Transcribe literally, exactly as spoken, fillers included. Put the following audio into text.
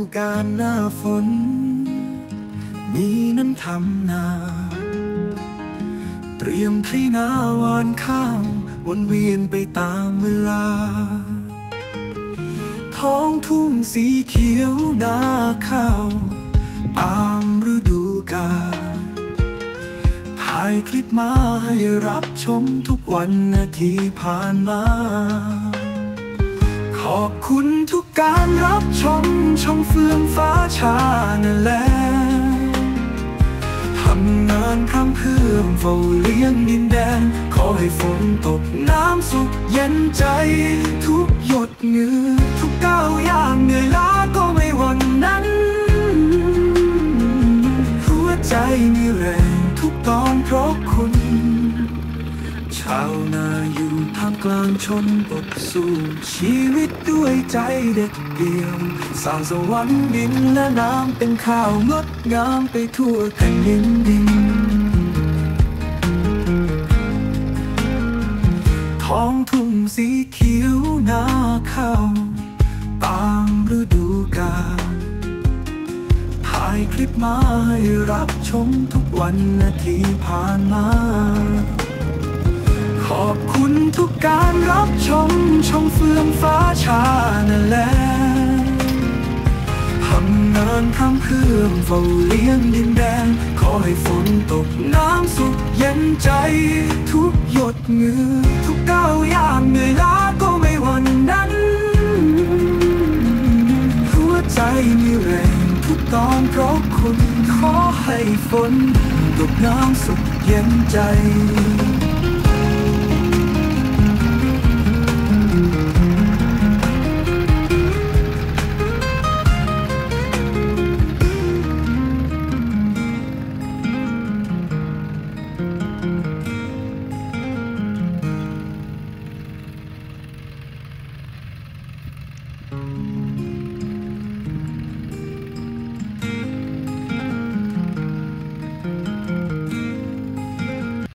กาลหน้าฝนมีนั้นทำนาเตรียมไถนาหว่านข้าววนเวียนไปตามเวลาท้องทุ่งสีเขียวนาข้าวตามฤดูกาลถ่ายคลิปมาให้รับชมทุกวันนาทีผ่านมาขอบคุณทุกการรับชมช่องเฟื่องฟ้าชานั่นแหละทำงานพร่ำเพื่อเฝ้าเลี้ยงดินแดนขอให้ฝนตกน้ำสุขเย็นใจทุกหยดเหงื่อทุกก้าวย่างเหนื่อยล้าก็ไม่หวั่นนั้นหัวใจมีแรงทุกตอนเพราะคุณชาวนาอยู่ท่ามกลางชนบทสู้ชีวิตด้วยใจเด็ดเดี่ยวสร้างสวรรค์ดินและน้ำเป็นข้าวงดงามไปทั่วแผ่นดินดินท้องทุ่งสีเขียวนาข้าวตามฤดูกาลถ่ายคลิปมาให้รับชมทุกวันนาทีผ่านมาขอบคุณทุกการรับชมช่องเฟื่องฟ้าชานั่นแหละทำงานพร่ำเพื่อเฝ้าเลี้ยงดินแดนขอให้ฝนตกน้ำสุขเย็นใจทุกหยดเหงื่อทุกก้าวย่างเหนื่อยล้าก็ไม่หวั่นนั้นหัวใจมีแรงทุกตอนเพราะคุณขอให้ฝนตกน้ำสุขเย็นใจ